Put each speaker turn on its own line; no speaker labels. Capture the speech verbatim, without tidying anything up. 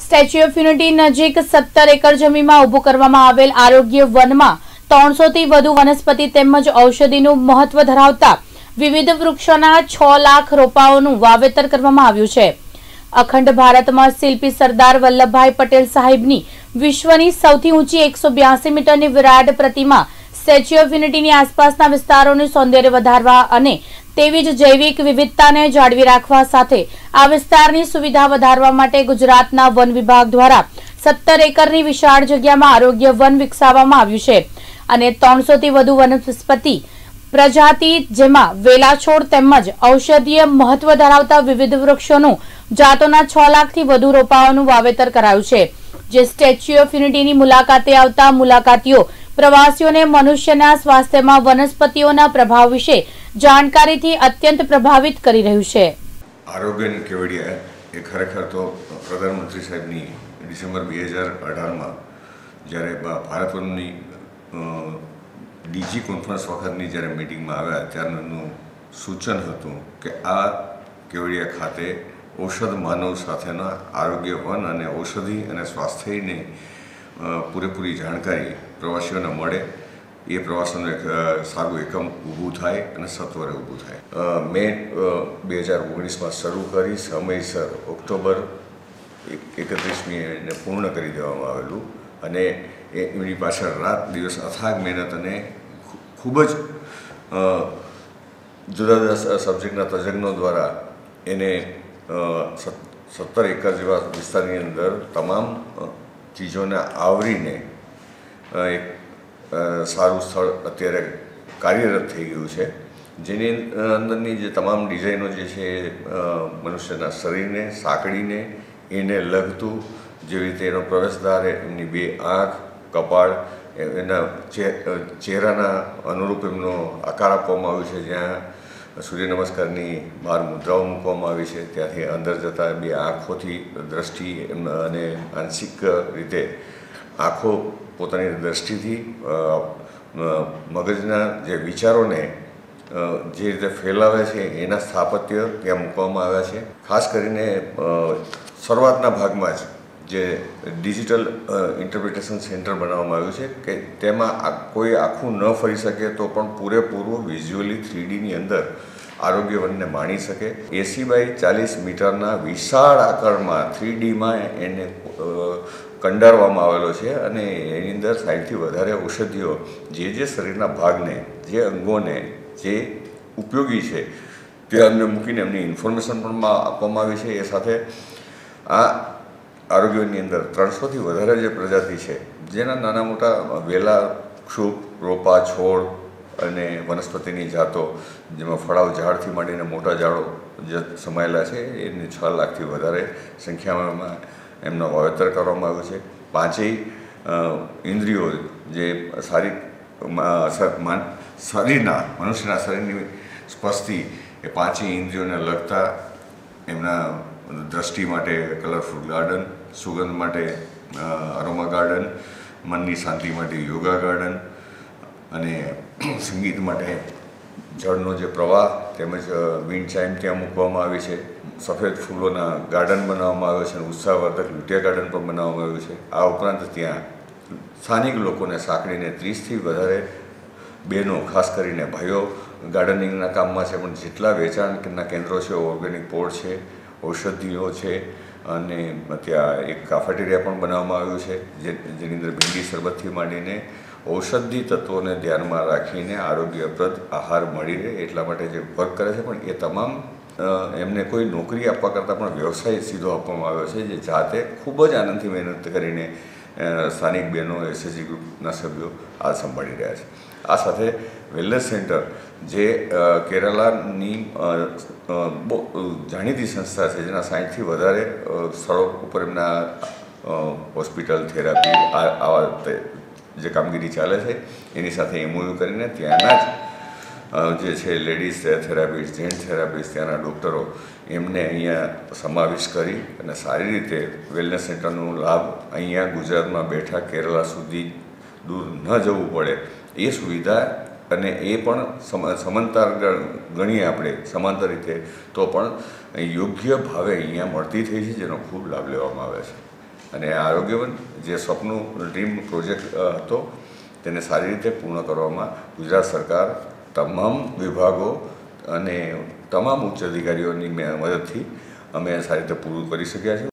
Statue of unity નજીક સત્તર acre જમીનમાં ઊભું કરવામાં આવેલ આરોગ્ય વનમાં ત્રણસો થી વધુ વનસ્પતિ તેમજ ઔષધિનું મહત્વ ધરાવતા વિવિધ વૃક્ષોના છ લાખ રોપાઓનું વાવેતર કરવામાં આવ્યું છે। અખંડ ભારતમાં શિલ્પી સરદાર વલ્લભભાઈ પટેલ સાહેબની વિશ્વની સૌથી ઊંચી એકસો બ્યાસી મીટરની વિરાટ પ્રતિમા સ્ટેચ્યુ ઓફ યુનિટીની આસપાસના વિસ્તારોનું સૌંદર્ય વધારવા અને તેવી જ જૈવિક વિવિધતાને જાળવી રાખવા સાથે આ વિસ્તારની સુવિધા વધારવા માટે ગુજરાતના વન વિભાગ દ્વારા સત્તર એકરની વિશાળ જગ્યામાં આરોગ્ય વન વિકસાવવામાં આવ્યું છે અને ત્રણસો થી વધુ વનસ્પતિ પ્રજાતિ જેમાં વેલા છોડ તેમજ ઔષધીય મહત્વ ધરાવતા વિવિધ વૃક્ષોનું જાતોના છ લાખથી વધુ રોપાઓનું વાવેતર કરાયું છે, જે સ્ટેચ્યુ ઓફ યુનિટીની મુલાકાતે આવતા મુલાકાતીઓ પ્રવાસીઓને મનુષ્યના સ્વાસ્થ્યમાં વનસ્પતિઓના પ્રભાવ વિશે જાણકારીથી અત્યંત પ્રભાવિત કરી રહ્યું છે।
આરોગ્યની કેવડિયા એ ખરેખર તો પ્રધાનમંત્રી સાહેબની ડિસેમ્બર બે હજાર અઢારમાં જ્યારે ભારત વનની ડીજી કોન્ફરન્સ વખતની જ્યારે મિટિંગમાં આવ્યા ત્યારનું સૂચન હતું કે આ કેવડિયા ખાતે ઔષધ માનવ સાથેના આરોગ્ય વન અને ઔષધિ અને સ્વાસ્થ્યની પૂરેપૂરી જાણકારી પ્રવાસીઓને મળે, એ પ્રવાસનનું એક સારું એકમ ઊભું થાય અને સત્વરે ઊભું થાય। મે બે હજાર ઓગણીસમાં શરૂ કરી સમયસર ઓક્ટોબર એકત્રીસમી એને પૂર્ણ કરી દેવામાં આવેલું અને એમની પાછળ રાત દિવસ અથાગ મહેનત અને ખૂબ જ જુદા જુદા સબ્જેક્ટના તજજ્ઞો દ્વારા એને સત્તર એકર જેવા વિસ્તારની અંદર તમામ ચીજોને આવરીને એક સારું સ્થળ અત્યારે કાર્યરત થઈ ગયું છે, જેની અંદરની જે તમામ ડિઝાઇનો જે છે એ મનુષ્યના શરીરને સાંકળીને એને લગતું, જેવી રીતે એનો પ્રવેશદ્વાર, એમની બે આંખ, કપાળ, એના ચહેરાના અનુરૂપ એમનો આકાર આપવામાં આવ્યો છે, જ્યાં સૂર્ય નમસ્કારની બાર મુદ્રાઓ મૂકવામાં આવી છે, ત્યાંથી અંદર જતા બે આંખોથી દ્રષ્ટિ અને આંશિક રીતે આંખો પોતાની દ્રષ્ટિથી મગજના જે વિચારોને જે રીતે ફેલાવે છે એના સ્થાપત્ય ત્યાં મૂકવામાં આવ્યા છે। ખાસ કરીને શરૂઆતના ભાગમાં જ જે ડિજિટલ ઇન્ટરપ્રિટેશન સેન્ટર બનાવવામાં આવ્યું છે કે તેમાં કોઈ આખું ન ફરી શકે તો પણ પૂરેપૂરું વિઝ્યુઅલી થ્રી ડીની અંદર આરોગ્ય વનને માણી શકે। એંસી બાય ચાલીસ મીટરના વિશાળ આકારમાં થ્રી ડીમાં એને કંડારવામાં આવેલો છે અને એની અંદર સાઠથી વધારે ઔષધિઓ જે જે શરીરના ભાગને, જે અંગોને જે ઉપયોગી છે તે અમને મૂકીને એમની ઇન્ફોર્મેશન પણ આપવામાં આવી છે। એ સાથે આ આરોગ્યની અંદર ત્રણસોથી વધારે જે પ્રજાતિ છે જેના નાના મોટા વેલા, ક્ષુપ, રોપા, છોડ અને વનસ્પતિની જાતો, જેમાં ફળાવ ઝાડથી માંડીને મોટા ઝાડો જે સમાયેલા છે, એની છ લાખથી વધારે સંખ્યામાં એમનો વાવેતર કરવામાં આવ્યું છે। પાંચેય ઇન્દ્રિયો જે સારી શરીરના મનુષ્યના શરીરની સ્પષ્ટિ એ પાંચેય ઇન્દ્રિયોને લગતા એમના દ્રષ્ટિ માટે કલરફુલ ગાર્ડન, સુગંધ માટે અરોમા ગાર્ડન, મનની શાંતિ માટે યોગા ગાર્ડન અને સંગીત માટે જળનો જે પ્રવાહ તેમજ વિન્ડ ચાઇમ ત્યાં મૂકવામાં આવી છે। સફેદ ફૂલોના ગાર્ડન બનાવવામાં આવ્યો છે અને ઉત્સાહવર્ધક લૂંટિયા ગાર્ડન પણ બનાવવામાં આવ્યું છે। આ ઉપરાંત ત્યાં સ્થાનિક લોકોને સાંકળીને ત્રીસથી વધારે બહેનો, ખાસ કરીને ભાઈઓ ગાર્ડનિંગના કામમાં છે, પણ જેટલા વેચાણના કેન્દ્રો છે, ઓર્ગેનિક પોર્ટ છે, ઔષધિઓ છે અને ત્યાં એક કાફેટેરિયા પણ બનાવવામાં આવ્યું છે, જે જેની અંદર ભીંડી શરબતથી માંડીને ઔષધિ તત્વોને ધ્યાનમાં રાખીને આરોગ્યપ્રદ આહાર મળી રહે એટલા માટે જે વર્ક કરે છે, પણ એ તમામ એમને કોઈ નોકરી આપવા કરતાં પણ વ્યવસાય સીધો આપવામાં આવ્યો છે, જે જાતે ખૂબ જ આનંદથી મહેનત કરીને સ્થાનિક બહેનો, એસએચજી ગ્રુપના સભ્યો આ સંભાળી રહ્યા છે। આ સાથે વેલનેસ સેન્ટર જે કેરાલાની બહુ જાણીતી સંસ્થા છે, જેના સાઠથી વધારે સ્થળો ઉપર એમના હોસ્પિટલ, થેરાપી આવા જે કામગીરી ચાલે છે, એની સાથે એમઓયુ કરીને ત્યાંના જ જે છે લેડીઝ થેરાપિસ્ટ, જેન્ટ થેરાપિસ્ટ, ત્યાંના ડૉક્ટરો એમને અહીંયા સમાવેશ કરી અને સારી રીતે વેલનેસ સેન્ટરનો લાભ અહીંયા ગુજરાતમાં બેઠા કેરલા સુધી દૂર ન જવું પડે એ સુવિધા અને એ પણ સમાંતર ગણીએ આપણે સમાંતર રીતે તો પણ યોગ્ય ભાવે અહીંયા મળતી થઈ છે, જેનો ખૂબ લાભ લેવામાં આવે છે। અને આરોગ્યવન જે સપનું ડ્રીમ પ્રોજેક્ટ હતો તેને સારી રીતે પૂર્ણ કરવામાં ગુજરાત સરકાર તમામ વિભાગો અને તમામ ઉચ્ચ અધિકારીઓની મદદથી અમે સારી રીતે પૂરું કરી શક્યા છીએ।